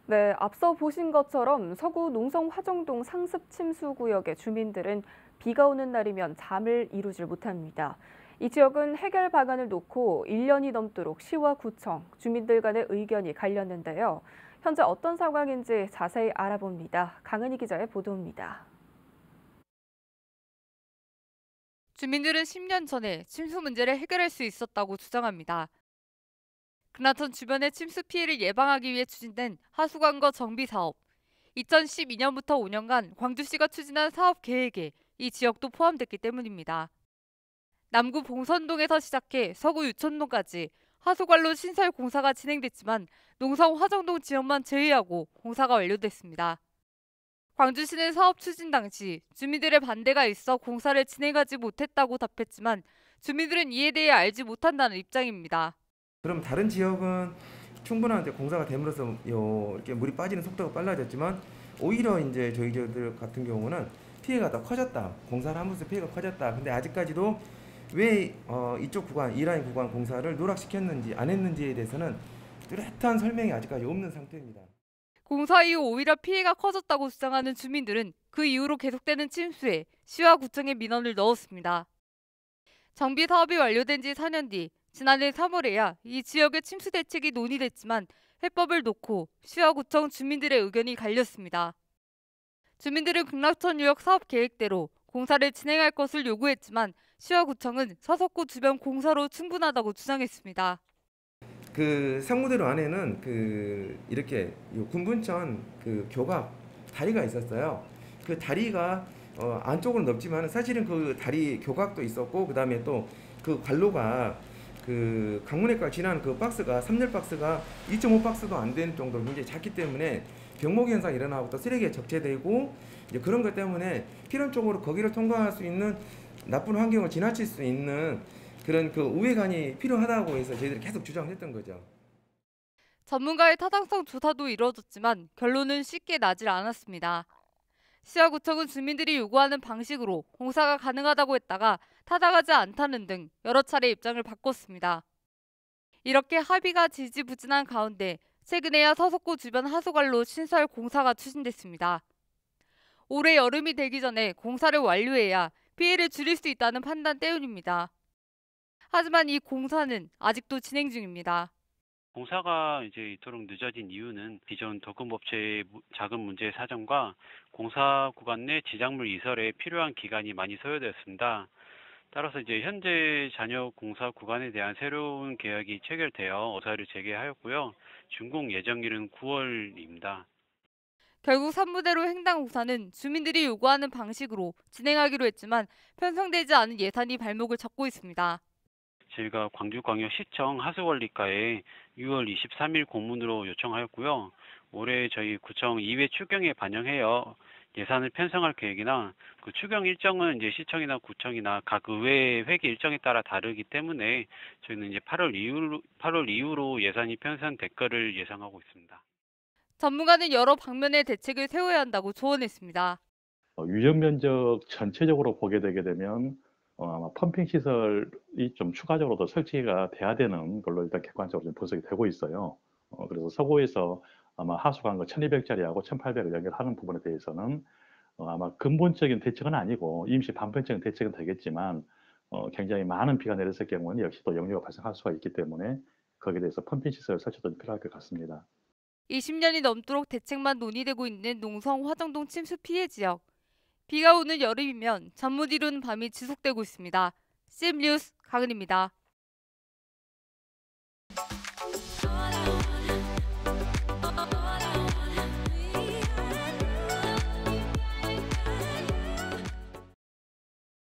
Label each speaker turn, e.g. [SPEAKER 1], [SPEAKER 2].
[SPEAKER 1] 네, 앞서 보신 것처럼 서구 농성 화정동 상습 침수 구역의 주민들은 비가 오는 날이면 잠을 이루질 못합니다. 이 지역은 해결 방안을 놓고 1년이 넘도록 시와 구청, 주민들 간의 의견이 갈렸는데요. 현재 어떤 상황인지 자세히 알아봅니다. 강은희 기자의 보도입니다.
[SPEAKER 2] 주민들은 10년 전에 침수 문제를 해결할 수 있었다고 주장합니다. 그나ton 주변의 침수 피해를 예방하기 위해 추진된 하수관거 정비 사업. 2012년부터 5년간 광주시가 추진한 사업 계획에 이 지역도 포함됐기 때문입니다. 남구 봉선동에서 시작해 서구 유천동까지 하수관로 신설 공사가 진행됐지만 농성 화정동 지역만 제외하고 공사가 완료됐습니다. 광주시는 사업 추진 당시 주민들의 반대가 있어 공사를 진행하지 못했다고 답했지만 주민들은 이에 대해 알지 못한다는 입장입니다.
[SPEAKER 3] 그럼 다른 지역은 충분한 이제 공사가 됨으로써 이렇게 물이 빠지는 속도가 빨라졌지만 오히려 이제 저희 지역들 같은 경우는 피해가 더 커졌다. 공사를 하면서 피해가 커졌다. 근데 아직까지도 왜 이쪽 구간, 이라인 구간 공사를 누락시켰는지 안 했는지에 대해서는 뚜렷한 설명이 아직까지 없는 상태입니다.
[SPEAKER 2] 공사 이후 오히려 피해가 커졌다고 주장하는 주민들은 그 이후로 계속되는 침수에 시와 구청에 민원을 넣었습니다. 정비 사업이 완료된 지 4년 뒤 지난해 3월에야 이 지역의 침수 대책이 논의됐지만 해법을 놓고 시와 구청 주민들의 의견이 갈렸습니다. 주민들은 극락천 유역 사업 계획대로 공사를 진행할 것을 요구했지만 시와 구청은 서석구 주변 공사로 충분하다고 주장했습니다.
[SPEAKER 3] 그 상무대로 안에는 그 이렇게 요 군분천 그 교각 다리가 있었어요. 그 다리가 안쪽으로 넓지만 사실은 그 다리 교각도 있었고 그다음에 또 그 관로가 그 강문회가 지난 그 박스가 3열 박스가 2.5 박스도 안 되는 정도로 굉장히 작기 때문에 병목 현상이 일어나고 또 쓰레기가 적재되고 이제 그런 것 때문에 필연적으로 거기를 통과할 수 있는 나쁜 환경을 지나칠 수 있는 그런 그 우회관이 필요하다고 해서 저희들이 계속 주장을 했던 거죠.
[SPEAKER 2] 전문가의 타당성 조사도 이루어졌지만 결론은 쉽게 나질 않았습니다. 시와 구청은 주민들이 요구하는 방식으로 공사가 가능하다고 했다가 타당하지 않다는 등 여러 차례 입장을 바꿨습니다. 이렇게 합의가 지지부진한 가운데 최근에야 서석구 주변 하수관로 신설 공사가 추진됐습니다. 올해 여름이 되기 전에 공사를 완료해야 피해를 줄일 수 있다는 판단 때문입니다. 하지만 이 공사는 아직도 진행 중입니다.
[SPEAKER 4] 공사가 이제 이토록 늦어진 이유는 기존 도급업체의 자금 문제 사정과 공사 구간 내 지작물 이설에 필요한 기간이 많이 소요되었습니다. 따라서 이제 현재 잔여 공사 구간에 대한 새로운 계약이 체결되어 의사를 재개하였고요. 준공 예정일은 9월입니다.
[SPEAKER 2] 결국 산무대로 횡단공사는 주민들이 요구하는 방식으로 진행하기로 했지만 편성되지 않은 예산이 발목을 잡고 있습니다.
[SPEAKER 4] 저희가 광주광역시청 하수관리과에 6월 23일 공문으로 요청하였고요. 올해 저희 구청 2회 추경에 반영하여 예산을 편성할 계획이나 그 추경 일정은 이제 시청이나 구청이나 각 의회 회계 일정에 따라 다르기 때문에 저희는 이제 8월 이후로 예산이 편성될 거를 예상하고 있습니다.
[SPEAKER 2] 전문가는 여러 방면의 대책을 세워야 한다고 조언했습니다.
[SPEAKER 5] 유역 면적 전체적으로 보게 되게 되면 아마 펌핑 시설이 좀 추가적으로 더 설치가 돼야 되는 걸로 일단 객관적으로 좀 분석이 되고 있어요. 그래서 서구에서 아마 하수관거 1200짜리하고 1800을 연결하는 부분에 대해서는 아마 근본적인 대책은 아니고 임시 반편적인 대책은 되겠지만 굉장히 많은 비가 내렸을 경우는 역시 또 역류가 발생할 수가 있기 때문에 거기에 대해서 펌핑 시설 설치도 필요할 것 같습니다.
[SPEAKER 2] 20년이 넘도록 대책만 논의되고 있는 농성 화정동 침수 피해 지역. 비가 오는 여름이면 잠 못 이루는 밤이 지속되고 있습니다. CM뉴스 강은입니다.